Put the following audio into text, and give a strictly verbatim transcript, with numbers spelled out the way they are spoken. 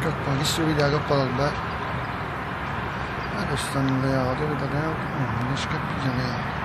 Ecco qua, chi si vede la Coppa d'Alberto? Ma dove stanno le auto? Le auto? No, non riesco a pigliare le auto.